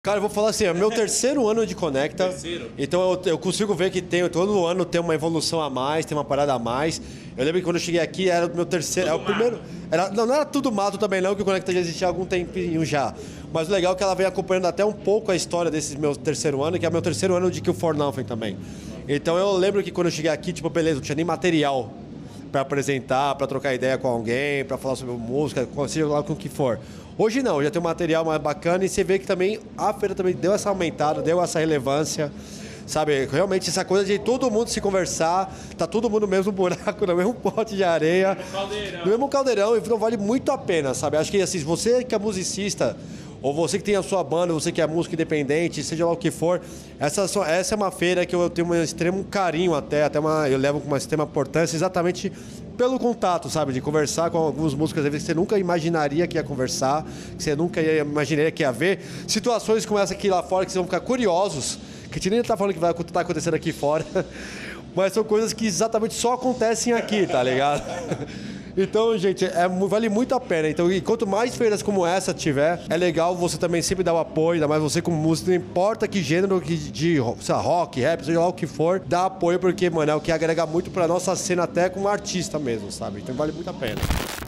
Cara, eu vou falar assim, é meu terceiro ano de Conecta. Terceiro? Então eu consigo ver que todo ano tem uma evolução a mais, tem uma parada a mais. Eu lembro que quando eu cheguei aqui era o meu terceiro. Tudo É o primeiro. Não era tudo mato também, não, que o Conecta já existia há algum tempinho já. Mas o legal é que ela vem acompanhando até um pouco a história desse meu terceiro ano, que é meu terceiro ano de Kill for Nothing também. Então eu lembro que quando eu cheguei aqui, tipo, beleza, não tinha nem material pra apresentar, pra trocar ideia com alguém, pra falar sobre música, seja lá com o que for. Hoje não, já tem um material mais bacana e você vê que também a feira também deu essa aumentada, deu essa relevância, sabe? Realmente essa coisa de todo mundo se conversar, tá todo mundo no mesmo buraco, no mesmo pote de areia, no mesmo caldeirão, e então vale muito a pena, sabe? Acho que assim, você que é musicista, ou você que tem a sua banda, você que é música independente, seja lá o que for, essa é uma feira que eu tenho um extremo carinho eu levo com uma extrema importância exatamente pelo contato, sabe? De conversar com alguns músicos, às vezes, que você nunca imaginaria que ia conversar, que você nunca imaginaria que ia ver. Situações como essa aqui lá fora, que vocês vão ficar curiosos, que a gente nem tá falando que vai estar acontecendo aqui fora, mas são coisas que exatamente só acontecem aqui, tá ligado? Então, gente, vale muito a pena. Então, e quanto mais feiras como essa tiver, é legal você também sempre dar o apoio, ainda mais você como músico, não importa que gênero de sei lá, rock, rap, seja lá o que for, dá apoio porque, mano, é o que agrega muito pra nossa cena até como artista mesmo, sabe? Então vale muito a pena.